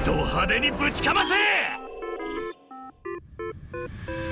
ド派手にぶちかませ。